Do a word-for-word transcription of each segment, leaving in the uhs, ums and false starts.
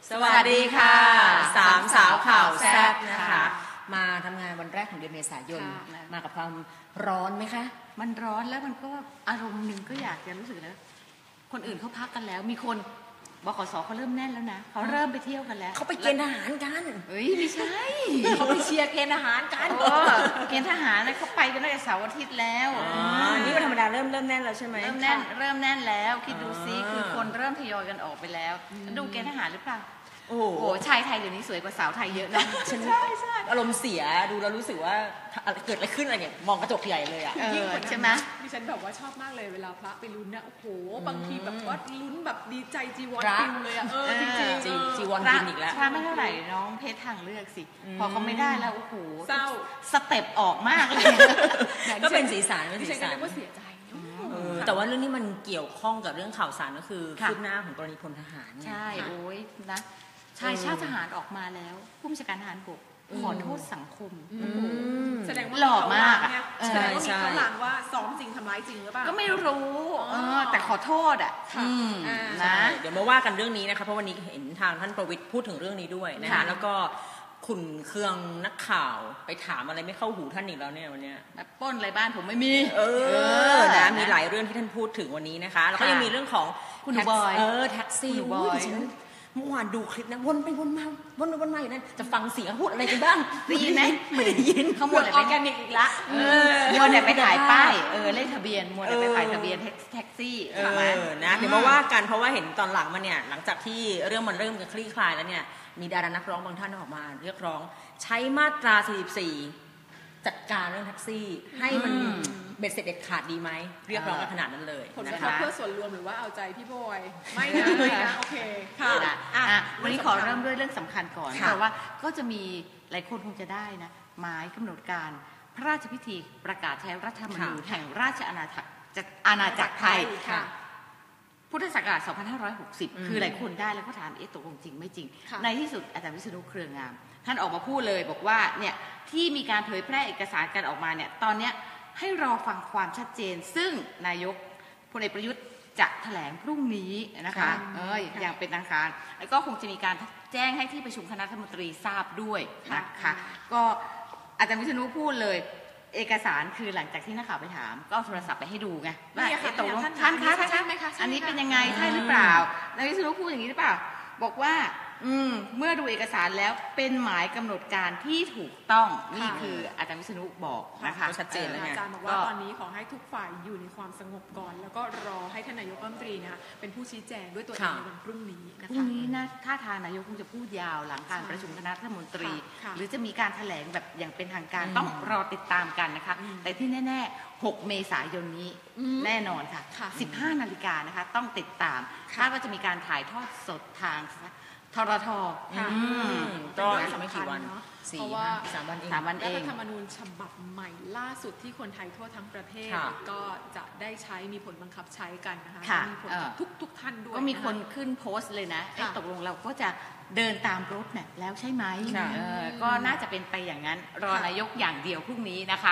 สวัสดีค่ะสามสาวข่าวแซ่บนะคะมาทำงานวันแรกของเดือนเมษายนมากับความร้อนไหมคะมันร้อนแล้วมันก็อารมณ์หนึ่งก็อยากจะรู้สึกแล้วคนอื่นเขาพักกันแล้วมีคนบขสเขาเริ่มแน่นแล้วนะเขาเริ่มไปเที่ยวกันแล้วเขาไปเกณฑ์ทหารกันเฮ้ยไม่ใช่เขาไปเชียร์เกณฑ์ทหารกันเกณฑ์ทหารเขาไปกันตั้งแต่เสาร์อาทิตย์แล้วนี่วันธรรมดาเริ่มเริ่มแน่นแล้วใช่ไหมเริ่มแน่นเริ่มแน่นแล้วคิดดูซิคือคนเริ่มทยอยกันออกไปแล้วดูเกณฑ์ทหารหรือเปล่าโอ้โหชายไทยเดี๋ยวนี้สวยกว่าสาวไทยเยอะนะใช่ใช่อารมณ์เสียดูแล้วรู้สึกว่าเกิดอะไรขึ้นอะไรเนี่ยมองกระจกใหญ่เลยอ่ะใช่ไหมดิฉันแบบว่าชอบมากเลยเวลาพระไปลุ้นเนี่ยโอ้โหบางทีแบบว่าลุ้นแบบดีใจจีวรปิวเลยอ่ะเออจริงจริงจีวรกินอีกแล้วพระไม่เท่าไหร่น้องเพชรทางเลือกสิพอเขาไม่ได้แล้วโอ้โหเศร้าสเต็ปออกมากเลยก็เป็นสีสันเป็นสีสันว่าเสียใจแต่ว่าเรื่องนี้มันเกี่ยวข้องกับเรื่องข่าวสารก็คือคืบหน้าของกรณีพลทหารใช่โอ้ยนะชายชาติทหารออกมาแล้วผู้บัญชาการทหารบกขอโทษสังคมแสดงว่าหล่อมากแสดงว่ามีข้อหลังว่าซ้อมจริงทำร้ายจริงหรือเปล่าก็ไม่รู้แต่ขอโทษอ่ะนะเดี๋ยวมาว่ากันเรื่องนี้นะคะเพราะวันนี้เห็นทางท่านประวิตรพูดถึงเรื่องนี้ด้วยนะคะแล้วก็ขุนเคืองนักข่าวไปถามอะไรไม่เข้าหูท่านอีกแล้วเนี่ยวันนี้แบบปล้นอะไรบ้านผมไม่มีเออนะมีหลายเรื่องที่ท่านพูดถึงวันนี้นะคะแล้วก็ยังมีเรื่องของคุณบอยเออแท็กซี่บอยเมื่อวานดูคลิปนะวนไปวนมาวนไปวนมาอยู่นั่นจะฟังเสียงพูดอะไรกันบ้างได้ยินไหมไม่ได้ยินเขาหมดออร์แกนิกอีกละมัวแต่ไปถ่ายป้ายเออเลขทะเบียนมัวแต่ไปถ่ายทะเบียนแท็กซี่เออนะเดี๋ยวมาว่ากันเพราะว่าเห็นตอนหลังมาเนี่ยหลังจากที่เรื่องมันเริ่มจะคลี่คลายแล้วเนี่ยมีดารานักร้องบางท่านออกมาเรียกร้องใช้มาตราสี่สิบสี่จัดการเรื่องแท็กซี่ให้มันเบ็ดเสร็จเด็ดขาดดีไหมเรียกร้องกันขนาดนั้นเลยผลกระทบเพื่อส่วนรวมหรือว่าเอาใจพี่บอยไม่นะไม่นะโอเคค่ะวันนี้ขอเริ่มด้วยเรื่องสำคัญก่อนเพราะว่าก็จะมีหลายคนคงจะได้นะหมายกำหนดการพระราชพิธีประกาศใช้รัฐธรรมนูญแห่งราชอาณาจักรอาณาจักรไทยพุทธศักราชสองพันห้าร้อยหกสิบคือหลายคนได้แล้วก็ถามเอ๊ะตกลงจริงไม่จริงในที่สุดอาจารย์วิษณุเครืองามท่านออกมาพูดเลยบอกว่าเนี่ยที่มีการเผยแพร่เอกสารกันออกมาเนี่ยตอนนี้ให้รอฟังความชัดเจนซึ่งนายกพลเอกประยุทธ์จะแถลงพรุ่งนี้นะคะเอออย่างเป็นทางการแล้วก็คงจะมีการแจ้งให้ที่ประชุมคณะรัฐมนตรีทราบด้วยนะคะก็อาจารย์วิษณุพูดเลยเอกสารคือหลังจากที่นักข่าวไปถามก็เอาโทรศัพท์ไปให้ดูไงว่าตกลงท่านคะท่านอันนี้เป็นยังไงใช่หรือเปล่านายวิษณุพูดอย่างนี้หรือเปล่าบอกว่าอืมเมื่อดูเอกสารแล้วเป็นหมายกำหนดการที่ถูกต้องนี่คืออาจารย์วิษณุบอกนะคะชัดเจนแล้วไงอาจารย์บอกว่าตอนนี้ขอให้ทุกฝ่ายอยู่ในความสงบก่อนแล้วก็รอให้ท่านนายกรัฐมนตรีนะคะเป็นผู้ชี้แจงด้วยตัวเองในวันพรุ่งนี้นะคะพรุ่งนี้นะท่าทางนายกคงจะพูดยาวหลังการประชุมคณะรัฐมนตรีหรือจะมีการแถลงแบบอย่างเป็นทางการต้องรอติดตามกันนะคะแต่ที่แน่ๆหกเมษายนนี้แน่นอนค่ะสิบห้านาฬิกานะคะต้องติดตามคาดว่าจะมีการถ่ายทอดสดทางทรทก็ไม่กี่วันเพราะว่าสามวันเองรัฐธรรมนูญฉบับใหม่ล่าสุดที่คนไทยทั่วทั้งประเทศก็จะได้ใช้มีผลบังคับใช้กันนะคะมีผลทุกทุกท่านด้วยก็มีคนขึ้นโพสต์เลยนะตกลงเราก็จะเดินตามรถเนี่ยแล้วใช่ไหมก็น่าจะเป็นไปอย่างนั้นรอนายกอย่างเดียวพรุ่งนี้นะคะ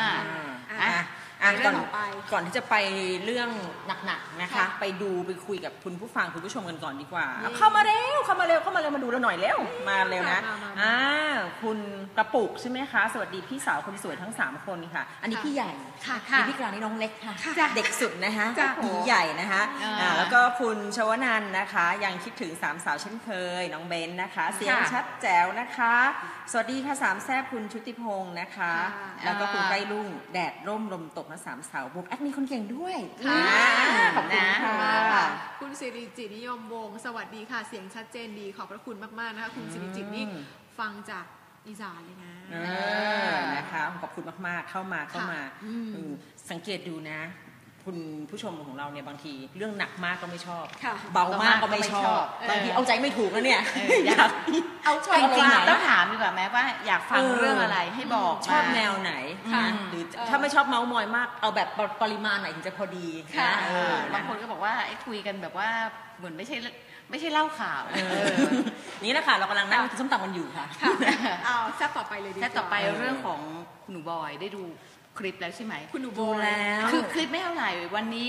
ก่อนก่อนที่จะไปเรื่องหนักๆนะคะไปดูไปคุยกับคุณผู้ฟังคุณผู้ชมกันก่อนดีกว่าเข้ามาเร็วเข้ามาเร็วเข้ามาเร็วมาดูเราหน่อยเร็วมาเร็วนะอ่าคุณกระปุกใช่ไหมคะสวัสดีพี่สาวคนสวยทั้งสามคนค่ะอันนี้พี่ใหญ่ค่ะพี่กลางนี่น้องเล็กค่ะเด็กสุดนะคะพี่ใหญ่นะคะแล้วก็คุณชวนันท์นะคะยังคิดถึงสามสาวเช่นเคยน้องเบนนะคะเสียงชัดแจ๋วนะคะสวัสดีค่ะสามแซ่บคุณชุติพงศ์นะคะแล้วก็คุณใกล้รุ่งแดดร่มลมตกนะสามสาวบุกแอดมีคนเก่งด้วยขอบคุณค่ะคุณสิริจิตนิยมวงศ์สวัสดีค่ะเสียงชัดเจนดีขอบพระคุณมากๆนะคะคุณสิริจิตนี่ฟังจากอีสานเลยนะนะคะขอบคุณมากๆเข้ามาเข้ามาสังเกตดูนะคุณผู้ชมของเราเนี่ยบางทีเรื่องหนักมากก็ไม่ชอบเบามากก็ไม่ชอบบางทีเอาใจไม่ถูกแล้วเนี่ยอยากเอาชอบจริงๆต้องถามดีกว่าแม้ว่าอยากฟังเรื่องอะไรให้บอกชอบแนวไหนหรือถ้าไม่ชอบเมาส์มอยมากเอาแบบปริมาณไหนถึงจะพอดีนะบางคนก็บอกว่าไอ้คุยกันแบบว่าเหมือนไม่ใช่ไม่ใช่เล่าข่าวนี่แหละค่ะเรากำลังนั่งกินส้มตำกันอยู่ค่ะเอาแซ่บต่อไปเลยดีแซ่บต่อไปเรื่องของหนูบอยได้ดูคลิปแล้วใช่ไหมคุณหนูบอยแล้วคือคลิปไม่เท่าไหร่วันนี้ค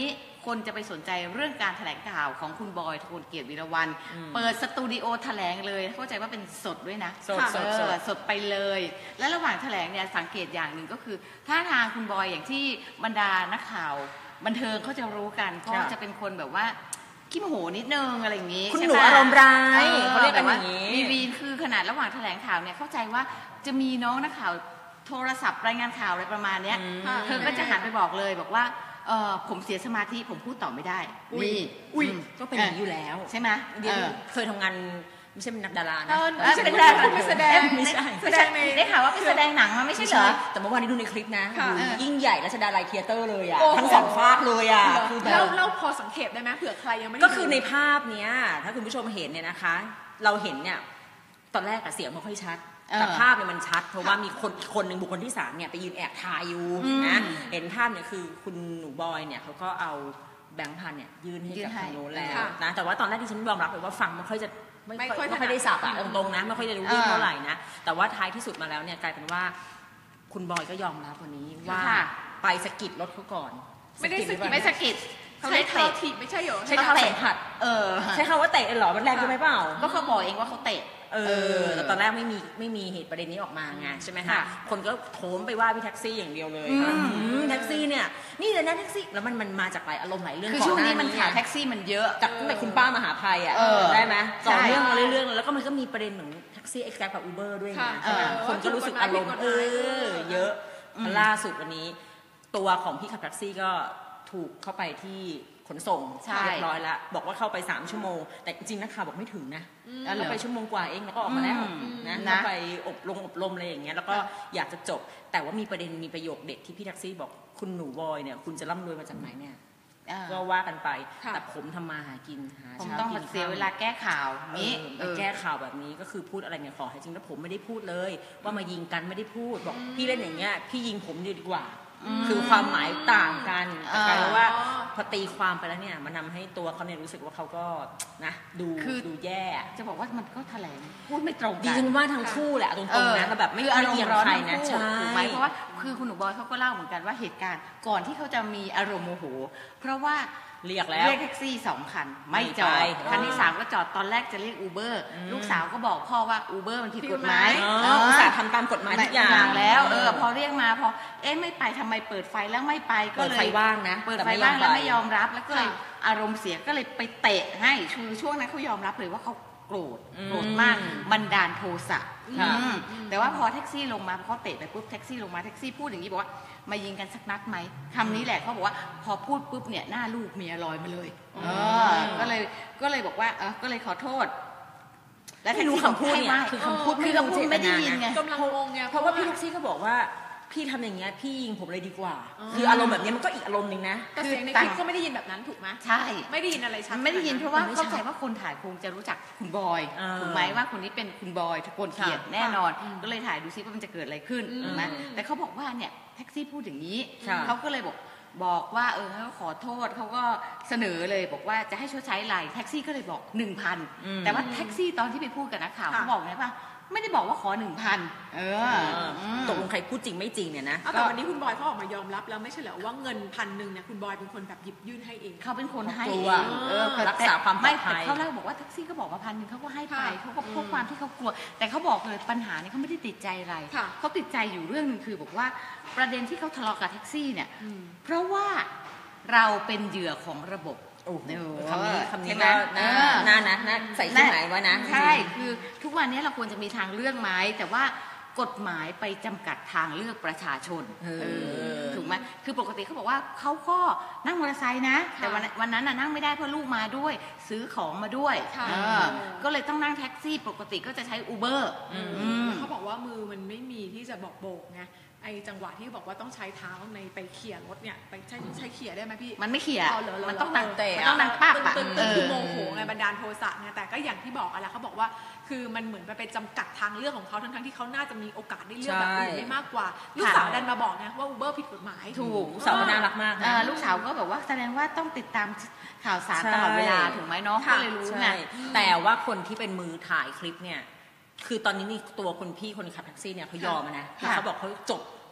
คนจะไปสนใจเรื่องการแถลงข่าวของคุณบอยทกลเกียรติวีระวรรณเปิดสตูดิโอแถลงเลยเข้าใจว่าเป็นสดด้วยนะสดสดสดสดไปเลยและระหว่างแถลงเนี่ยสังเกตอย่างหนึ่งก็คือท่าทางคุณบอยอย่างที่บรรดานักข่าวบันเทิงเขาจะรู้กันก็จะเป็นคนแบบว่าขี้โมโหนิดนึงอะไรอย่างนี้คุณหนูอารมณ์ร้ายเขาเรียกกันว่าอย่างนี้มีวีนคือขนาดระหว่างแถลงข่าวเนี่ยเข้าใจว่าจะมีน้องนักข่าวโทรศัพท์รายงานข่าวอะไรประมาณนี้เธอก็จะหันไปบอกเลยบอกว่าเออผมเสียสมาธิผมพูดต่อไม่ได้นี่อุ้ยก็เป็นอย่างนี้อยู่แล้วใช่ไหมเคยทำงานไม่ใช่เป็นนักดารานะเป็นดาราเป็นแสดงไม่ใช่แสดงในได้ข่าวว่าเป็นแสดงหนังมาไม่ใช่เหรอแต่เมื่อวานนี้ดูในคลิปนะยิ่งใหญ่รัชดาลัยเธียเตอร์เลยอ่ะทั้งสองฟากเลยอ่ะคือแบบเราพอสังเกตได้ไหมเผื่อใครยังไม่ก็คือในภาพเนี้ยถ้าคุณผู้ชมเห็นเนี่ยนะคะเราเห็นเนี่ยตอนแรกอะเสียงไม่ค่อยชัดแต่ภาพเนี่ยมันชัดเพราะว่ามีคนคนหนึ่งบุคคลที่สามเนี่ยไปยืนแอบถ่ายอยู่นะเห็นภาพเนี่ยคือคุณหนูบอยเนี่ยเขาก็เอาแบงค์พันเนี่ยยื่นให้กับทางโน้นแล้วนะแต่ว่าตอนแรกที่ฉันยอมรับเลยว่าฟังไม่ค่อยจะไม่ค่อยไม่ค่อยได้สับอะตรงๆนะไม่ค่อยจะรู้เรื่องเท่าไหร่นะแต่ว่าท้ายที่สุดมาแล้วเนี่ยกลายเป็นว่าคุณบอยก็ยอมรับวันนี้ว่าไปสะกิดรถเขาก่อนไม่ได้สะกิดไม่สะกิดใช้เท้าถีบไม่ใช่เหรอใช้เท้าสัมผัสเออใช้คำว่าเตะเหรอมันแรงไปไหมเปล่าก็เขาบอกเองว่าเขาเตะเออแต่ตอนแรกไม่มีไม่มีเหตุประเด็นนี้ออกมาไงใช่ไหมคะคนก็โถมไปว่าพี่แท็กซี่อย่างเดียวเลยแท็กซี่เนี่ยนี่เลยนะแท็กซี่แล้วมันมันมาจากหลายอารมณ์หลายเรื่องคือช่วงนี้มันข่าวแท็กซี่มันเยอะจากตั้งแต่คุณป้ามหาภัยอ่ะได้ไหมต่อเรื่องมาเรื่อยๆแล้วก็มันก็มีประเด็นเหมือนแท็กซี่เอ็กซ์แกรกับอูเบอร์ด้วยไงคนก็รู้สึกอารมณ์เออเยอะล่าสุดวันนี้ตัวของพี่ขับแท็กซี่ก็ถูกเข้าไปที่ขนส่งเรียบร้อยแล้วบอกว่าเข้าไปสามชั่วโมงแต่จริงๆนักข่าวบอกไม่ถึงนะเข้าไปชั่วโมงกว่าเองแล้วก็ออกมาแล้วนะเข้าไปอบรมอบรมอะไรอย่างเงี้ยแล้วก็อยากจะจบแต่ว่ามีประเด็นมีประโยคเด็ดที่พี่แท็กซี่บอกคุณหนูบอยเนี่ยคุณจะร่ำรวยมาจากไหนเนี่ยก็ว่ากันไปแต่ผมทำมาหากินหาผมต้องเสียเวลาแก้ข่าวนี้แก้ข่าวแบบนี้ก็คือพูดอะไรเนี่ยขอให้จริงแล้วผมไม่ได้พูดเลยว่ามายิงกันไม่ได้พูดบอกพี่เล่นอย่างเงี้ยพี่ยิงผมดีกว่าคือความหมายต่างกันแต่กลายเป็นว่าพอตีความไปแล้วเนี่ยมันทำให้ตัวเขาเนี่ยรู้สึกว่าเขาก็นะดูดูแย่จะบอกว่ามันก็แถลงพูดไม่ตรงกันดีฉันว่าทั้งคู่แหละตรงๆนะแบบไม่อารมณ์ร้อนใครนะใช่ถูกไหมเพราะว่าคือคุณหนูบอยเขาก็เล่าเหมือนกันว่าเหตุการณ์ก่อนที่เขาจะมีอารมณ์โมโหเพราะว่าเรียกแล้วเรียกแท็กซี่สองคันไม่จอดคันที่สามก็จอดตอนแรกจะเรียกอูเบอร์ลูกสาวก็บอกพ่อว่าอูเบอร์มันผิดกฎหมายอุตส่าห์ทำตามกฎหมายทุกอย่างแล้วเออพอเรียกมาพอเอ๊ะไม่ไปทำไมเปิดไฟแล้วไม่ไปก็เลยเปิดไฟว่างนะเปิดไฟว่างแล้วไม่ยอมรับแล้วก็เลยอารมณ์เสียก็เลยไปเตะให้คือช่วงนั้นเขายอมรับเลยว่าเขาโกรธโกรธมากบันดาลโทสะแต่ว่าพอแท็กซี่ลงมาพอเตะไปปุ๊บแท็กซี่ลงมาแท็กซี่พูดอย่างนี้บอกว่ามายิงกันสักนัดไหมคำนี้แหละเขาบอกว่าพอพูดปุ๊บเนี่ยหน้าลูกเมียลอยมาเลยเออก็เลยก็เลยบอกว่าเออก็เลยขอโทษและที่รู้คำพูดเนี่ยคือคำพูดคือคำพูดไม่ได้ยินไงกำลังงงไงเพราะว่าพี่ลูกซี่ก็บอกว่าพี่ทำอย่างเงี้ยพี่ยิงผมเลยดีกว่าคืออารมณ์แบบนี้มันก็อีกอารมณ์นึงนะแต่เสียงในคลิปก็ไม่ได้ยินแบบนั้นถูกไหมใช่ไม่ได้ยินอะไรชัดไม่ได้ยินเพราะว่าเข้าใจว่าคนถ่ายคงจะรู้จักคุณบอยถูกไหมว่าคนนี้เป็นคุณบอยทกลเกียรติแน่นอนก็เลยถ่ายดูซิว่ามันจะเกิดอะไรขึ้นถูกไหมแต่เขาบอกว่าเนี่ยแท็กซี่พูดอย่างนี้เขาก็เลยบอกบอกว่าเออเขาขอโทษเขาก็เสนอเลยบอกว่าจะให้ชดใช้อะไรแท็กซี่ก็เลยบอก หนึ่งพัน แต่ว่าแท็กซี่ตอนที่ไปพูดกับนักข่าวเขาบอกไงป่ะไม่ได้บอกว่าขอ หนึ่งพัน เออตกลงใครพูดจริงไม่จริงเนี่ยนะแต่วันนี้คุณบอยเขาออกมายอมรับแล้วไม่ใช่เหรอว่าเงินพันหนึ่งเนี่ยคุณบอยเป็นคนแบบหยิบยื่นให้เองเขาเป็นคนให้เองรักษาความปลอดภัยเขาเล่าบอกว่าแท็กซี่ก็บอกว่าพันหนึ่งเขาก็ให้ไปเขาก็เพราะความที่เขากลัวแต่เขาบอกเลยปัญหาเนี่ยเขาไม่ได้ติดใจอะไรเขาติดใจอยู่เรื่องนึงคือบอกว่าประเด็นที่เขาทะเลาะกับแท็กซี่เนี่ยเพราะว่าเราเป็นเหยื่อของระบบคำนี้คำนี้ก็น่านะน่าใส่ที่ไหนไว้นะใช่คือทุกวันนี้เราควรจะมีทางเลือกไหมแต่ว่ากฎหมายไปจำกัดทางเลือกประชาชนถูกไหมคือปกติเขาบอกว่าเขาก็นั่งมอเตอร์ไซค์นะแต่วันวันนั้นน่ะนั่งไม่ได้เพราะลูกมาด้วยซื้อของมาด้วยก็เลยต้องนั่งแท็กซี่ปกติก็จะใช้อูเบอร์เขาบอกว่ามือมันไม่มีที่จะบอกโบกไงไอจังหวะที่บอกว่าต้องใช้เท้าในไปเขี่ยรถเนี่ยไปใช้ใช้เขี่ยได้ไหมพี่มันไม่เขี่ยมันต้องดังเตะมันต้องดังปั๊บอ่ะคือโมโหไงบันดาลโทสะไงแต่ก็อย่างที่บอกอะไรเขาบอกว่าคือมันเหมือนไปจำกัดทางเลือกของเขาทั้งๆที่เขาน่าจะมีโอกาสได้เลือกแบบอื่นได้มากกว่าลูกสาวดันมาบอกไงว่าอูเบอร์ผิดกฎหมายถูกลูกสาวน่ารักมากนะลูกสาวก็บอกว่าแสดงว่าต้องติดตามข่าวสารตลอดเวลาถูกไหมน้องก็เลยรู้ไงแต่ว่าคนที่เป็นมือถ่ายคลิปเนี่ยคือตอนนี้นี่ตัวคนพี่คนขับแท็กซี่เนี่ยเขายอมนะเขาบอกเขาจบ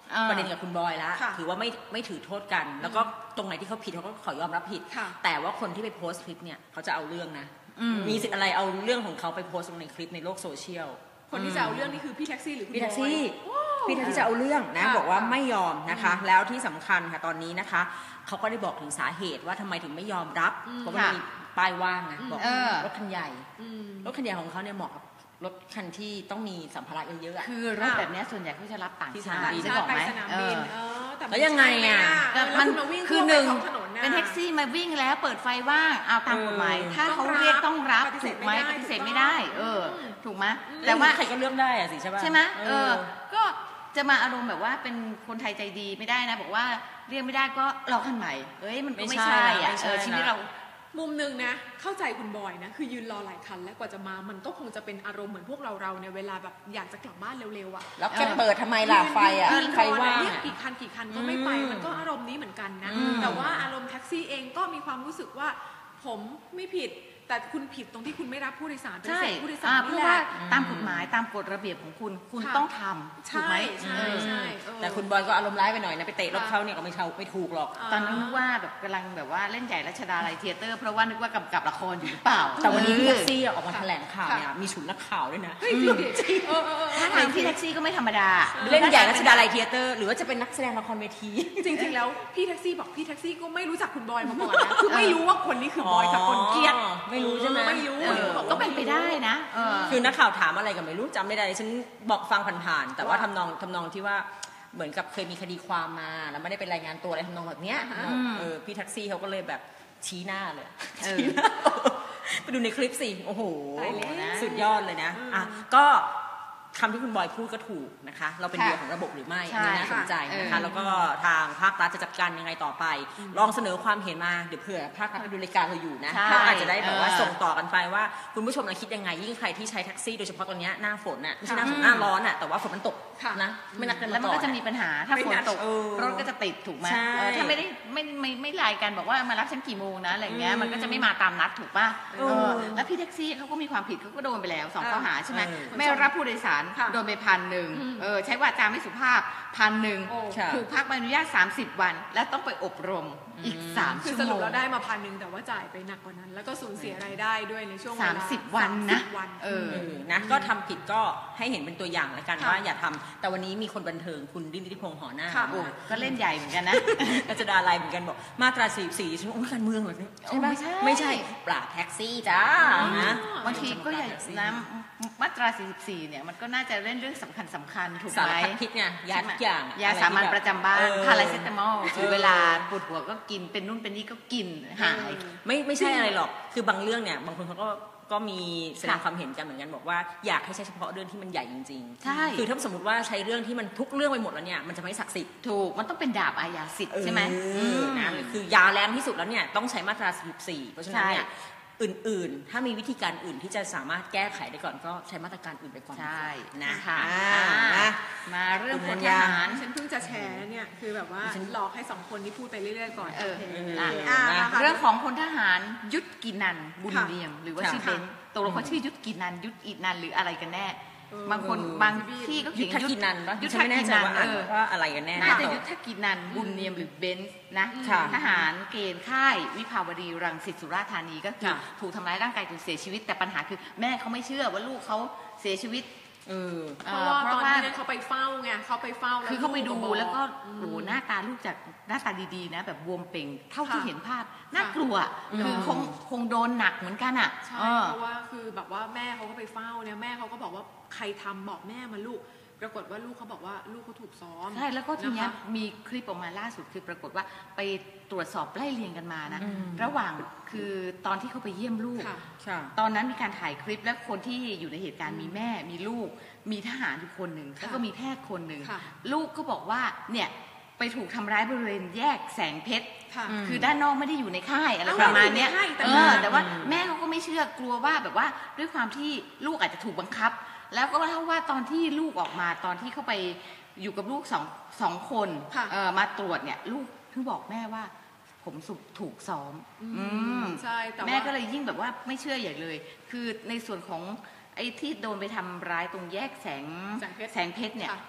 อ่าประเด็นกับคุณบอยแล้วค่ะถือว่าไม่ไม่ถือโทษกัน แล้วก็ตรงไหนที่เขาผิดเขาก็ขอยอมรับผิดค่ะแต่ว่าคนที่ไปโพสต์คลิปเนี่ยเขาจะเอาเรื่องนะอืมมีสิทธิ์อะไรเอาเรื่องของเขาไปโพสต์ลงในคลิปในโลกโซเชียลคนที่จะเอาเรื่องนี้คือพี่แท็กซี่หรือคุณพี่แท็กบอซี่ยพี่แท็กซี่จะเอาเรื่องนะค่ะบอกว่าไม่ยอมนะคะ แล้วที่สำคัญค่ะตอนนี้นะคะเขาก็ได้บอกถึงสาเหตุว่าทำไมถึงไม่ยอมรับอืมเพราะมันมีป้ายว่างนะบอกเออรถคันใหญ่อืมรถคันใหญ่ของเขาเนี่ยเหมาะกับรถคันที่ต้องมีสัมภาระเยอะๆอะคือรถแบบเนี้ยส่วนใหญ่เขาจะรับต่างที่สชานามติบินได้ใช่บอกไปไหมสนามเอบินอเออแต่แล้วยังไงอะแต่มัมัน นมาวิ่งคือหนึ่งท้องถนนน่ะเป็นแท็กซี่มาวิ่งแล้วเปิดไฟว่างเอาตามกฎหมายเออถ้าเขาต้องรับเรียกต้องรับปฏิเสถูธกไหมไม่ได้ปฏิเสธถูกไม่ต้องได้ เอออืมถูกไหมแต่แต่ว่าว่าใครก็เลือกได้อะสิใช่ป่ะใช่ไหมเอเอออก็จะมาอารมณ์แบบว่าเป็นคนไทยใจดีไม่ได้นะ บอกว่าเรียกไม่ได้ก็รอคันใหม่เอ้ยมันก็ไม่ไม่ใช่ใช่อ่ะไม่ใช่เออชีวิตนะเรามุมหนึ่งนะเข้าใจคุณบอยนะคือยืนรอหลายคันแล้วกว่าจะมามันก็คงจะเป็นอารมณ์เหมือนพวกเราเราเนี่ยเวลาแบบอยากจะกลับบ้านเร็วๆอ่ะแล้วจะเปิดทำไมล่ะไฟอ่ะยืนไฟว่างเรียกอะกี่คันกี่คันก็ไม่ไปอืมมันก็อารมณ์นี้เหมือนกันนะอืมแต่ว่าอารมณ์แท็กซี่เองก็มีความรู้สึกว่าผมไม่ผิด แต่คุณผิดตรงที่คุณไม่รับผู้โดยสารเป็นใช่เสียผู้โดยสารอ่านี่เพราะแหว่าละตามกฎหมายตามกฎระเบียบของคุณคุณค่ะต้องทำถูกไหมใช่ใช่เออแต่คุณบอยก็อารมณ์ร้ายไปหน่อยนะไปเตะรถเขาเนี่ยก็ไม่เช่าไม่ถูกหรอกตอนนั้นนึกว่าแบบกำลังแบบว่าเล่นใหญ่รัชดาลัยเทเตอร์เพราะว่านึกว่ากำกับละครอยู่หรือเปล่าแต่วันนี้พี่เอแท็อกซี่อะออกมาแถลงข่าวเนี่ยมีฉุนนักข่าวด้วยนะเฮ้ยจริงดิเออเออเออถ้าทางพี่แท็กซี่ก็ไม่ธรรมดาเล่นใหญ่รัชดาลัยเทียเตอร์หรือว่าจะเป็นนักแสดงละครเวทีจริงๆแล้วพี่แท็กซี่บอกพี่แท็กซี่ก็ไม่รู้จักคุณบอยมาก่อนนะคือไม่รู้ว่าคนนี้คือบอยแต่คนเกลียดอ๋อไม่รู้ใช่ไหมไม่รู้เออก็เป็นไปได้นะเออคือนักข่าวถามอะไรกันไม่รู้จำไม่ได้ฉันบอกฟังผ่านๆแต่ว่าว่าทำนองทำนองที่ว่าเหมือนกับเคยมีคดีความมาแล้วไม่ได้เป็นรายงานตัวอะไรทำนองแบบเนี้ยอ่าฮะเออพี่แท็กซี่เขาก็เลยแบบชี้หน้าเลยเออชี้หน้าไปดูในคลิปสิโอ้โหตายแล้วสุดยอดเลยนะอ่ะก็คำที่คุณบอยพูดก็ถูกนะคะ เราเป็นค่ะเรือของระบบหรือไม่ใช่อันนี้น่าสนใจนะค่ะคะ แล้วก็ทางภาครัฐจะจัดการยังไงต่อไป ลองเสนอความเห็นมาเดี๋ยวเผื่อภาครัฐดูรายการเราอยู่นะใช่เขาอาจจะได้แบบว่าเออส่งต่อกันไปว่าคุณผู้ชมเราคิดยังไงยิ่งใครที่ใช้แท็กซี่โดยเฉพาะตอนเนี้ยหน้าฝนน่ะไม่ใช่หน้าฝนอืมหน้าร้อนน่ะแต่ว่าฝนมันตกค่ะนะไม่นัดกันแล้วมามันก่อนก็จะมีปัญหาถ้าไม่ฝนนัดตกเออรถก็จะติดถูกไหมใช่เออถ้าไม่ได้ไม่ไม่ไม่ไลน์กันบอกว่ามารับฉันกี่โมงนะอะไรเงี้ยมันก็จะไม่มาตามนัดถูกป่ะเอเอออแล้วพี่แท็กซี่เขาก็มีความผิดเขาก็โดนไปแล้วสองอ่าข้อหาใช่ไหมเออไม่รับผู้โดยสารค่ะโดนไปพันหนึ่งอืมเออใช้วาจาไม่สุภาพพันหนึ่งโอ้ค่ะถูกพักใบอนุญาตสามสิบวัน และต้องไปอบรมอีกสามคือชั่วสโมรุปงเราได้มาพันหนึ่งแต่ว่าจ่ายไปหนักกว่านั้น แล้วก็สูญเสียรายได้ด้วยในช่วงเวลาสามสิบวันนะสามสิบวันเออเออนะก็ทำผิดก็ให้เห็นเป็นตัวอย่างแล้วกันค่ะว่าอย่าทำแต่วันนี้มีคนบันเทิงคุณดินทิพงษ์หอหน้าค่ะมาโอ้ก็เล่นใหญ่เหมือนกันนะก็จะดาไลน์เหมือนกันบอกมาตราสี่สี่ฉันโอ้ยการเมืองเหรอเนี่ยใช่ไหมไม่ใช่ไม่ใช่ปราบแท็กซี่จ้านะบางทีก็อย่างนะมาตราสี่สิบสี่เนี่ยมันก็น่าจะเล่นเรื่องสำคัญสำคัญถูกสารไหมพัดพิษไงยาทุกอย่างยาสามัญประจำบ้านเออพาราเซตามอลถึงเออเวลาปวดหัวก็กินเป็นนู่นเป็นนี่ก็กินหายไม่ไม่ใช่อะไรหรอก คือบางเรื่องเนี่ย บางคนเขาก็ก็มีแสดงค่ะความเห็นกันเหมือนกันบอกว่าอยากให้ใช้เฉพาะเรื่องที่มันใหญ่จริงๆใช่คือถ้าสมมติว่าใช้เรื่องที่มันทุกเรื่องไปหมดแล้วเนี่ย มันจะไม่ศักดิ์สิทธิ์ถูกมันต้องเป็นดาบอาญาสิทธิ์ใช่ไหมเออนะมคือยาแรงที่สุดแล้วเนี่ยต้องใช้มาตราสิบสี่เพราะฉะนั้นเนี่ยใช่อื่นๆ ถ้ามีวิธีการอื่นที่จะสามารถแก้ไขได้ก่อนก็ใช้มาตรการอื่นไปก่อนใช่นะนะคะอ่าอ่านะมาเรื่องพลทหารฉันเพิ่งจะแชร์เนี่ยคือแบบว่าหลอกให้สองคนนี้พูดไปเรื่อยๆก่อนเออโคอ่ะอ่ะนะมาค่ะเรื่องของพลทหารยุทธกินันบุญค่ะเนียมหรือว่าค่ะชื่อเบนซ์ตกลงเขาชื่อยุทธกินันยุทธอินันหรืออะไรกันแน่เออบางคนเออบางที่ก็ยุเขีทยนธกินันปะยุทธฉันไม่แน่กิใจนันว่าอ่านเออว่าอะไรกันแน่น่าจะต่อยุทธกินันบุญเนียมหรือเบนซ์นะค่ะทหารเกณฑ์ค่ายวิภาวดีรังสิตสุราษฎร์ธานีก็คือค่ะถูกทำร้ายร่างกายจนเสียชีวิตแต่ปัญหาคือแม่เขาไม่เชื่อว่าลูกเขาเสียชีวิตเออเพราะว่าตอนนี้เขาไปเฝ้าไงเขาไปเฝ้าแล้วคือเขาไปดูบอกแล้วก็โอ้โหหน้าตาลูกจากหน้าตาดีๆนะ แบบบวมเป่งเท่าที่ค่ะเห็นภาพน่ากลัวอืมคือคงคงโดนหนักเหมือนกันอ่ะใช่เออเพราะว่าคือแบบว่าแม่เขาก็ไปเฝ้าเนี่ยแม่เขาก็บอกว่าใครทำบอกแม่มาลูก ปรากฏว่าลูกเขาบอกว่าลูกเขาถูกซ้อมใช่แล้วก็ทีเนี้ยนะคะมีคลิปออกมาล่าสุดคือปรากฏว่าไปตรวจสอบไล่เรียงกันมานะอืมระหว่างคือตอนที่เขาไปเยี่ยมลูกค่ะค่ะตอนนั้นมีการถ่ายคลิปและคนที่อยู่ในเหตุการณ์มีแม่มีลูก มีทหารอยู่คนหนึ่งค่ะแล้วก็มีแพทย์คนหนึ่งค่ะลูกก็บอกว่าเนี่ยไปถูกทำร้ายบริเวณแยกแสงเพชรค่ะอืมคือด้านนอกไม่ได้อยู่ในค่ายอะไรเอ้าประมาณเนี้ยไม่ได้อยู่ในค่ายแต่เอมาอแต่ว่าอืมแม่เขาก็ไม่เชื่อกลัวว่าแบบว่าด้วยความที่ลูกอาจจะถูกบังคับ แล้วก็เล่าว่าตอนที่ลูกออกมาตอนที่เขาไปอยู่กับลูกสองสองคนค่ะเออมาตรวจเนี่ยลูกเพิ่งบอกแม่ว่าผมสุกถูกซ้อม อืมใช่แต่ว่าแม่ก็เลยยิ่งแบบว่าไม่เชื่อใหญ่เลย คือในส่วนของไอ้ที่โดนไปทำร้ายตรงแยกแสงแสงเพชรแสงเพชรเนี่ยค่ะ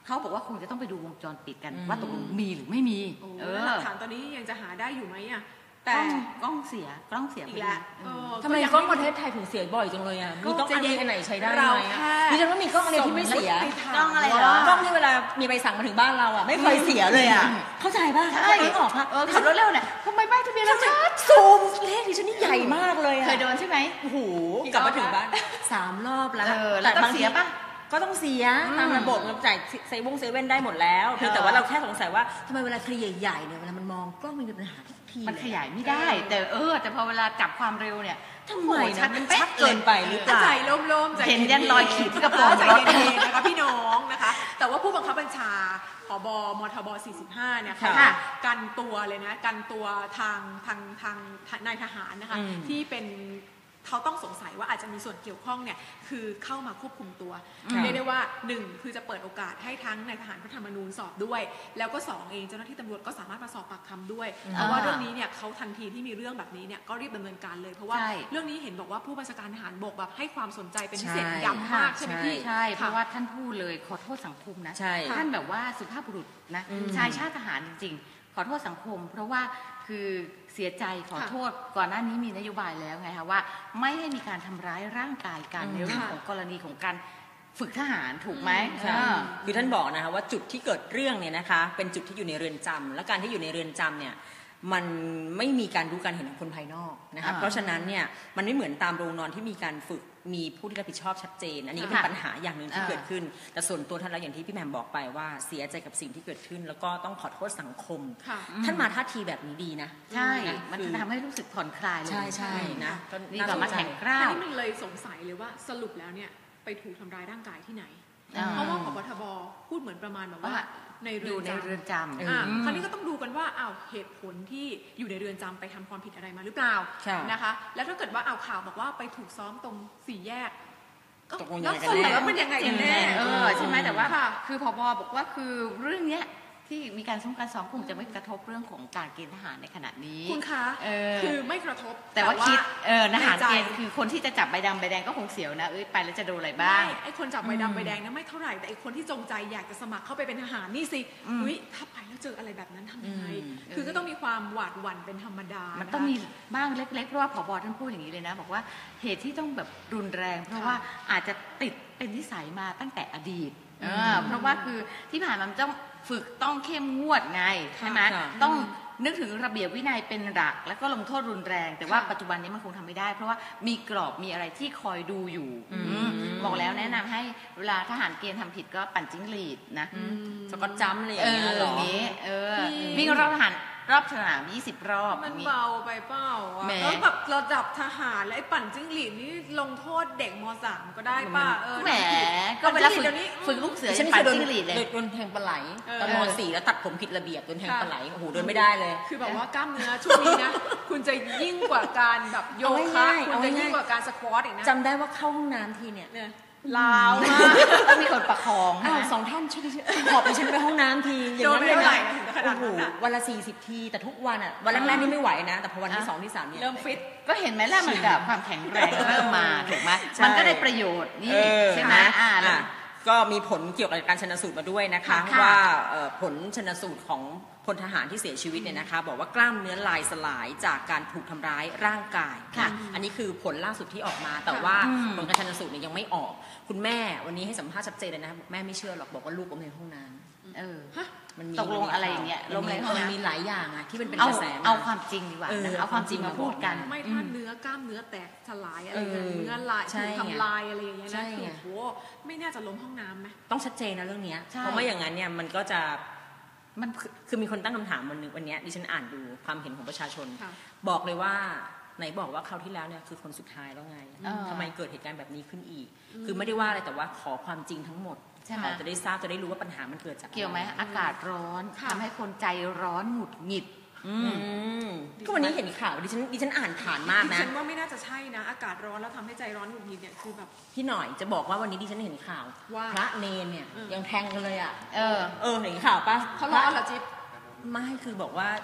เขาบอกว่าคงจะต้องไปดูวงจรปิดกันอืมว่าตกลงมีหรือไม่มีโอ้เอแล้วอหลักฐานตอนนี้ยังจะหาได้อยู่ไหมอ่ะแต่แต่กล้องเสียกล้องเสียอีกแล้วเออทำไมกล้องประเทศไทยถึงเสียบ่อยจังเลยอ่ะมีกล้องอันนี้อันไหนใช้ได้ไหมเราอะแค่ดิฉันว่ามีกล้องอันเดียวที่ไม่เสียสมมุติไปถามกล้องอะไรเหรอกล้องที่เวลามีใบสั่งมาถึงบ้านเราอ่ะไม่เคยเสียเลยอ่ะเข้าใจป่ะใช่ไม่ออกค่ะเออขับรถเร็วเนี่ยทำไมป้ายทะเบียนเราชัดซูมเลขดิฉันนี่ใหญ่มากเลยอ่ะเคยโดนใช่ไหมโอ้โหกลับมาถึงบ้านสามรอบแล้วเออแล้วต้องเสียปะก็ต้องเสียอืมตามระบบเราจ่ายเซเว่นเซเว่นได้หมดแล้วเพียงแต่ว่าเราแค่สงสัยว่าทำไมเวลาคดีใหญ่ๆเนี่ยเวลามันมองกล้องมันมีปัญหาทุกทีมันขยายไม่ได้ แต่เออ แต่พอเวลาจับความเร็วเนี่ยทำไมโอ้โหชันะดมันเป๊ะชัดเกินไปหรือเปล่าใจล่มๆใจเห็นยันรอยขีดที่กระโปรงใจเย็นๆนะคะพี่น้องนะคะ แต่ว่าผู้บังคับบัญชาผบมทบสี่สิบห้าเนี่ยเขาค่ะกันตัวเลยนะกันตัวทางทางทางนายทหารนะคะอืมที่เป็นเขาต้องสงสัยว่าอาจจะมีส่วนเกี่ยวข้องเนี่ยคือเข้ามาควบคุมตัวค่ะเรียกได้ว่าหนึ่งคือจะเปิดโอกาสให้ทั้งนายทหารพระธรรมนูญสอบด้วย แล้วก็สองเองเจ้าหน้าที่ตำรวจก็สามารถมาสอบปากคำด้วยเพราะว่าเรื่องนี้เนี่ยเขาทันทีที่มีเรื่องแบบนี้เนี่ยก็รีบดำเนินการเลยเพราะว่าใช่เรื่องนี้เห็นบอกว่าผู้บัญชาการทหารบกแบบให้ความสนใจเป็นพิเศษใช่ย้ำมากใช่ไหมพี่ใช่ เพราะว่าท่านพูดเลยขอโทษสังคมนะใช่ท่านแบบว่าสุภาพบุรุษนะอืมชายชาติทหารจริงๆ ขอโทษสังคม เพราะว่าคือเสียใจขอโทษก่อนหน้านี้มีนโยบายแล้วไงคะว่า ไม่ให้มีการทำร้ายร่างกายกันอืมในเรื่องของกรณีของการฝึกทหารถูกไหมใช่เออคือท่านบอกนะคะว่าจุดที่เกิดเรื่องเนี่ยนะคะเป็นจุดที่อยู่ในเรือนจำและการที่อยู่ในเรือนจำเนี่ยมันไม่มีการรู้การเห็นของคนภายนอกนะคะอ่าเพราะฉะนั้นเนี่ยมันไม่เหมือนตามโรงนอนที่มีการฝึกมีผู้ที่รับผิดชอบชัดเจน อันนี้ก็เป็นค่ะปัญหาอย่างหนึ่งที่อ่าเกิดขึ้น แต่ส่วนตัวท่านแล้วอย่างที่พี่แหม่มบอกไปว่าเสียใจกับสิ่งที่เกิดขึ้น แล้วก็ต้องขอโทษสังคมค่ะท่านมาท่าทีแบบนี้ดีนะใช่นะมันคือจะทำให้รู้สึกผ่อนคลายลงใช่ใช่นะก็ดีน่กว่ามาสนใจแข่งกล้าอันวนี้มันเลยสงสัยเลยว่าสรุปแล้วเนี่ยไปถูกทำร้ายร่างกายที่ไหนอ่าเพราะว่าผบทบพูดเหมือนประมาณแบบว่าว่าในอเรือยู่ นในจำเรือนจำอ่าอืมคราวนี้ก็ต้องดูกันว่าอ้าวเหตุผลที่อยู่ในเรือนจำไปทำความผิดอะไรมาหรือเปล่าค่ะนะคะ แล้วถ้าเกิดว่าเอาข่าวบอกว่าไปถูกซ้อมตรงสี่แยกตกลงยัแล้งวไงกันสรุปแน่แล้วมันยังไงกันแน่เออใช่ไหมแต่ว่าค่ะคือผบบอกว่าคือเรื่องเนี้ยที่มีการซ้อมการซ้อมคงจะไม่กระทบเรื่องของการเกณฑ์ทหารในขณะนี้คุณคะเออคือไม่กระทบแต่ว่าคิดเออทหารในใจเกณฑ์คือคนที่จะจับใบดำใบแดงก็คงเสียวนะเอ้ยไปแล้วจะโดนอะไรบ้างไม่ไอ้คนจับใบดำใบแดงนะไม่เท่าไหร่แต่ไอ้คนที่จงใจอยากจะสมัครเข้าไปเป็นทหารนี่สิอืมอุ้ยถ้าไปแล้วเจออะไรแบบนั้นทำยังไงอืมคือก็ต้องมีความหวาดหวั่นเป็นธรรมดามันนะคะต้องมีบ้างเล็กๆเพราะว่าผบท่านพูดอย่างนี้เลยนะ บอกว่าเหตุที่ต้องแบบรุนแรง เพราะว่าอาจจะติดเป็นนิสัยมาตั้งแต่อดีตเออเพราะว่าคือที่ผ่านมามันต้องฝึกต้องเข้มงวดไงใช่ไหมค่ะต้องนึกถึงระเบียบวินัยเป็นหลัก แล้วก็ลงโทษรุนแรง แต่ว่าค่ะปัจจุบันนี้มันคงทำไม่ได้ เพราะว่ามีกรอบมีอะไรที่คอยดูอยู่อืมอืมบอกแล้วแนะนำให้เวลาทหารเกณฑ์ทำผิดก็ปั่นจิ้งหรีดนะสกอตจัมป์อะไรอย่าเองเงี้อยเหรออย่างนี้เออพี่วิ่งรอบทหารรอบสนามยี่สิบรอบมันอย่างนี้เบาไปเปล่าอะแหมแล้วแบบระดับทหารและไอ้ปั่นจิ้งหรีดนี่ลงโทษเด็กมสามก็ได้ป่ะเออแหมก็ปั่นเวจิ้ลางหรีฝึดกเดี๋ยวนี้ฝึกลูกเสือดิฉันปั่เคยนโดนจิ้งหรีดเลยโดนแทงปลาไหลเออตอนมสี่แล้วตัดผมผิดระเบียบโดนแทงปลาไหลโอ้โหเดินไม่ได้เลยคือแบบว่ากล้ามเนื้อช่วงนี้นะ คุณจะยิ่งกว่าการแบบโยเอาคะง่ายๆคุณเอาจะง่ายๆยิ่งกว่าการสควอตอีกนะจำได้ว่าเข้าห้องน้ำทีเนี่ยเนี่ยลาวมากต้องมีคนประคองอ้าวใช่ไหมสองท่านช่วยดิฉันหอบดิฉันไปห้องน้ำทีอย่างโดนนั้นไปเลยเท่าไหร่นะนะถึงขนาดโอ้โหนั้นอะวันละสี่สิบทีแต่ทุกวันอ่ะวันแรกๆนี่ไม่ไหวนะ แต่พอวันที่สองที่สามเนี่ยเริ่มฟิตก็เห็นไหมล่ะมันกับความแข็งแรงเริ่มมาถูกไหมใช่มันก็ได้ประโยชน์นี่เออใช่ไหมนะอ่าแล้วอ่ะก็มีผลเกี่ยวกับการชนสูตรมาด้วยนะคะค่ะว่าเอ่อผลชนสูตรของพลทหารที่เสียชีวิตเนี่ยนะคะบอกว่ากล้ามเนื้อลายสลายจากการถูกทำร้ายร่างกายค่ะนะอันนี้คือผลล่าสุดที่ออกมา แต่ว่าอืมผลการชนสูตรเนี่ยยังไม่ออก คุณแม่วันนี้ให้สัมภาษณ์ชัดเจนเลยนะบอกแม่ไม่เชื่อหรอกบอกว่าลูกล้มในห้องน้ำเออมันมีตกลงอะไรอย่างเงี้ยล้มในห้องน้ำมันมีหลายอย่างอะที่มันเป็นเอากระแสมเอาความจริงดีกว่าเออนะเอาความจริงมาพูดกันไม่ถ้าเนื้อกล้ามเนื้อแตกสลายอะไรเออเงี้ยเนื้อลายใช่ถูกทำลายอะไรอย่างเงี้ยใช่นะคือไงโอ้โหไม่น่าจะล้มห้องน้ำไหมต้องชัดเจนนะเรื่องเนี้ยใช่เพราะไม่อย่างนั้นเนี่ยมันก็จะมันคือคือมีคนตั้งคำถามวันหนึงวันเนี้ยดิฉันอ่านดูความเห็นของประชาชนค่ะบอกเลยว่าไหนบอกว่าคราวที่แล้วเนี่ยคือคนสุดท้ายแล้วไงเออทำไมเกิดเหตุการณ์แบบนี้ขึ้นอีก คือไม่ได้ว่าอะไรแต่ว่าขอความจริงทั้งหมดใช่ไหมเราจะได้ทราบจะได้รู้ว่าปัญหามันเกิดจากอะรเกี่ยวไหมอากาศร้อนค่ะทำให้คนใจร้อนหงุดหงิดอืมก็วันนี้เห็นข่าวดิฉันดิฉันอ่านผ่านมากดินะฉันว่าไม่น่าจะใช่นะ อากาศร้อนแล้วทำให้ใจร้อนหงุดหงิดเนี่ยคือแบบพี่หน่อยจะบอกว่าวันนี้ดิฉันเห็นข่าวว่าพระเนนเนี่ยอืมยังแทงกันเลยอ่ะเออเออเห็นข่าวปะเขาร้อนเหรอจิ๊บไม่คือบอกว่า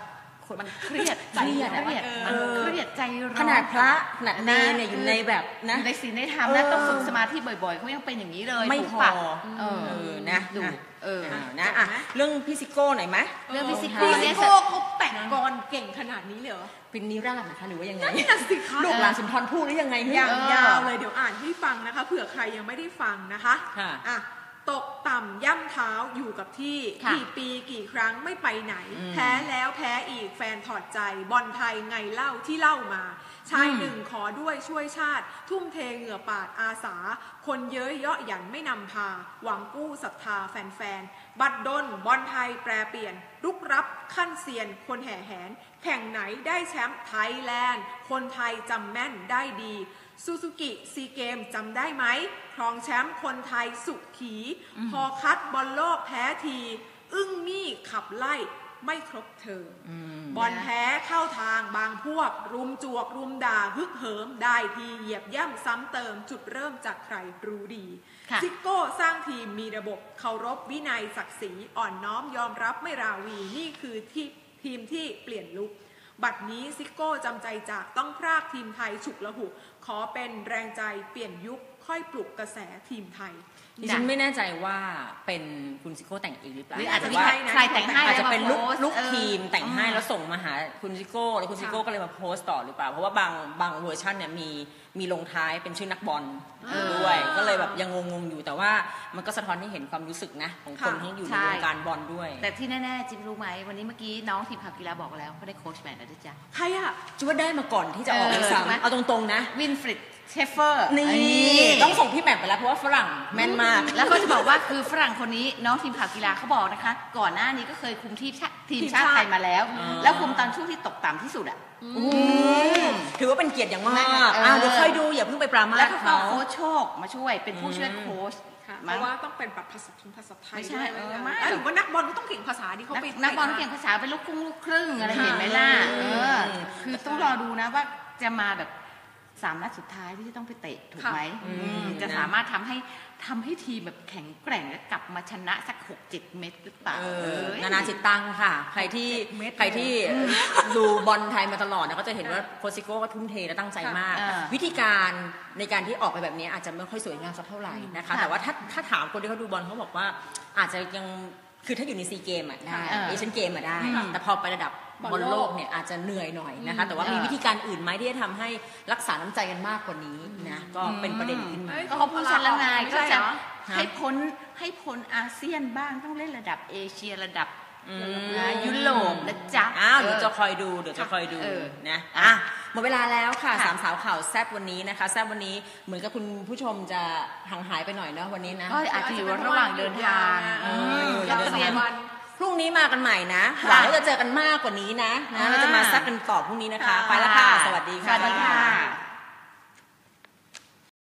มันเครียดเครียดเครียดเออเครียดใจร้อนขนาดพระขนาดเนรเนี่ยอยู่ในแบบนะอยู่ในศีลในธรรมนะต้องฝึกสมาธิบ่อยๆเขายังเป็นอย่างนี้เลยไม่ถูกพอปะเอเอออนะดูอ่ะเอออ่านะอ่ะเรื่องพี่ซิโก้หน่อยไหมเรื่องพี่ซิโก้พี่เนี่ซิยโก้เขาแต่งกรเก่งขนาดนี้เลยเหรอเป็นนิราศนะคะหรือว่ายังไงนั่นน่ะสิคะลูกหลานสุนทรภู่หรือยังไงอเนี่ยย่างเออยาวเลยเดี๋ยวอ่านให้ฟังนะคะเผื่อใครยังไม่ได้ฟังนะคะค่ะอ่ะตกต่ำย่ำเท้าอยู่กับที่ค่ะกี่ปีกี่ครั้งไม่ไปไหนอืมแพ้แล้วแพ้อีกแฟนถอดใจบอลไทยไงเล่าที่เล่ามา ชายอืมหนึ่งขอด้วยช่วยชาติ ทุ่มเทเหงื่อปาดอาสา คนเย้ยเยาะหยันไม่นำพา หวังกู้ศรัทธาแฟนๆ บัดดลบอลไทยแปรเปลี่ยนรุกรับขั้นเซียนคนแห่แหน แข่งไหนได้แชมป์ไทยแลนด์ คนไทยจำแม่นได้ดีซูซูกิซีเกมจำได้ไหมครองแชมป์คนไทยสุขี พอคัดบอลโลกแพ้ที อึ้งมี่ขับไล่ไม่ครบเทอมอืมบอลแพ้เข้าทางบางพวก รุมจวก รุมด่าฮึกเหิม ได้ทีเหยียบย่ำซ้ำเติมจุดเริ่มจากใครรู้ดีค่ะซิโก้สร้างทีมมีระบบเคารพวินัยศักดิ์ศรีอ่อนน้อมยอมรับไม่ราวีนี่คือที่ทีมที่เปลี่ยนลุคบัดนี้ซิโก้จำใจจากต้องพรากทีมไทยฉุกละหุกขอเป็นแรงใจเปลี่ยนยุคค่อยปลุกกระแสทีมไทยดิฉันไม่แน่ใจว่าเป็นคุณซิโก้แต่งเองหรือเปล่าหรืออาจจะมีว่าใครใครแต่งให้อาจจะเป็นลูกแวมาโพสต์ลูกเออทีมแต่งให้อืมแล้วส่งมาหาคุณซิโก้แล้วคุณซิโก้ก็เลยมาโพสต์ต่อหรือเปล่าเพราะว่าบางบางเวอร์ชันเนี่ยมีมีลงท้ายเป็นชื่อนักบอลเออด้วยก็เลยแบบยังงงๆอยู่แต่ว่ามันก็สะท้อนให้เห็นความรู้สึกนะของคนค่ะที่อยู่ในใช่วงการบอลด้วยแต่ที่แน่ๆจิ๊บรู้ไหมวันนี้เมื่อกี้น้องทีมข่าวกีฬาบอกแล้วเขาได้โค้ชแมนแล้วด้วยจ้ะใครอะจุว่าได้มาก่อนที่จะออกเออด้วยถูกไหมซ้ำเอาตรงๆนะวินฟริดเชฟเฟอร์นี่ต้องส่งพี่แหม่มไปแล้วเพราะว่าฝรั่งแม่นมากแล้วก็จะบอกว่าคือฝรั่งคนนี้น้องทีมข่าวกีฬาเขาบอกนะคะ ก่อนหน้านี้ก็เคยคุมทีมชาติทีมชาติไทยมาแล้วอ๋อแล้วคุมตอนช่วงที่ตกต่ำที่สุดอ่ะอืมถือว่าเป็นเกียรติอย่างมากเอออ่อ่าเดี๋ยวค่อยดูอย่าเพิ่งไปปรามาแล้วสก็เขาโค้ชโชคมาช่วยเป็นผู้ช่วยโค้ชค่ะเพมั้งราะว่าต้องเป็นแบบภาษาภาษาไทยไม่ใช่ด้วยเออไม่หรือว่านักบอลก็ต้องเก่งภาษาที่เขานักไปนักบอลเก่งภาษาเป็นลูกครึ่งลูกครึ่งอะไรเห็นไหมล่ะเออคือต้องรอดูนะว่าจะมาแบบสามนัดสุดท้ายที่จะต้องไปเตะถูกไหมอืมอืมจะสามารถทำให้ทำให้ทีมแบบแข็งแกร่งและกลับมาชนะสักหกเจ็ดเม็ดหรือเปล่าเออเอ้ยนานาจิตตังค่ะ ใครที่ใครที่ดูบอลไทยมาตลอดนะก็จะเห็นว่าโคชซิโก้ก็ทุ่มเทและตั้งใจมากอ่าวิธีการในการที่ออกไปแบบนี้อาจจะไม่ค่อยสวยงามสักเท่าไหร่นะคะค่ะแต่ว่าถ้าถ้าถามคนที่เขาดูบอลเขาบอกว่าอาจจะยังคือถ้าอยู่ในซีเกมอ่ะได้เออเอเชียนเกมอ่ะได้อืมแต่พอไประดับบอลโลกเนี่ยอาจจะเหนื่อยหน่อยนะคะ แต่ว่ามีเออวิธีการอื่นไหมที่จะทำให้รักษาน้ำใจกันมากกว่านี้นะก็เป็นประเด็นขึ้นมาเอ้ยก็เขาพูดชัดแล้วไงไม่ก็ใช่เหรจะอให้พ้นให้พ้นอาเซียนบ้างต้องเล่นระดับเอเชียระดับอืมนะยุโรปนะจ๊ะอ้าวเดี๋ยวจะเออคอยดูเดี๋ยวจะคอยดูเออนะอ่ะหมดเวลาแล้วค่ะค่ะสามสาวข่าวแซบวันนี้นะคะแซบวันนี้เหมือนกับคุณผู้ชมจะห่างหายไปหน่อยเนาะวันนี้นะก็อาจจะอยู่ระหว่างเดินทางเออก็เตรียมวันพรุ่งนี้มากันใหม่นะค่ะหวังว่าจะเจอกันมากกว่านี้นะนะอ่าเราจะมาแซบกันต่อพรุ่งนี้นะคะ ไปแล้วค่ะ สวัสดีค่ะสวัสดีค่ะ